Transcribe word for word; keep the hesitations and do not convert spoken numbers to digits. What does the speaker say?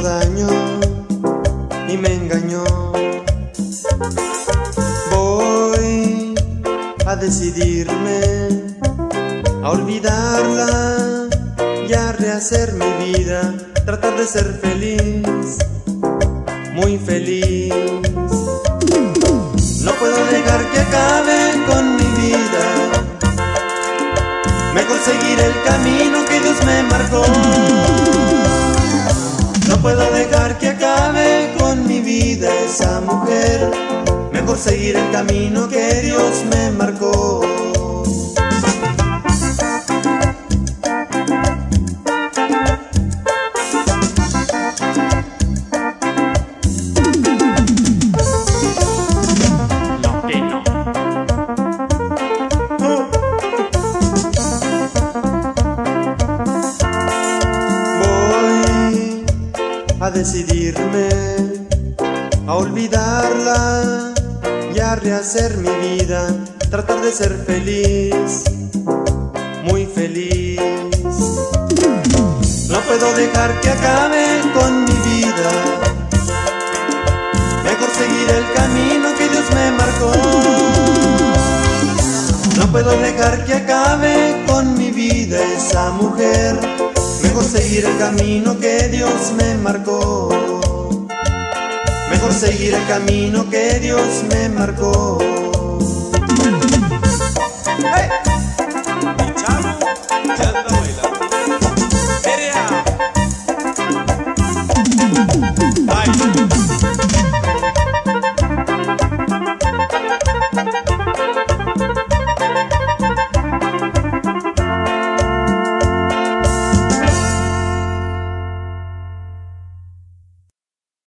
daño y me engañó. Voy a decidirme a olvidarla y a rehacer mi vida, tratar de ser feliz, muy feliz. No puedo dejar que acabe con mi vida, mejor seguir el camino que Dios me marcó. No puedo dejar que acabe con mi vida esa mujer, mejor seguir el camino que Dios me marcó. A decidirme a olvidarla y a rehacer mi vida, tratar de ser feliz, muy feliz. No puedo dejar que acabe con mi vida, mejor seguir el camino que Dios me marcó. No puedo dejar que acabe con mi vida esa mujer, mejor seguir el camino que Dios me marcó. Mejor seguir el camino que Dios me marcó.